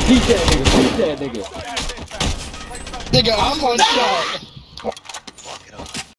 Peek that nigga, peek that nigga. Nigga, I'm on shot.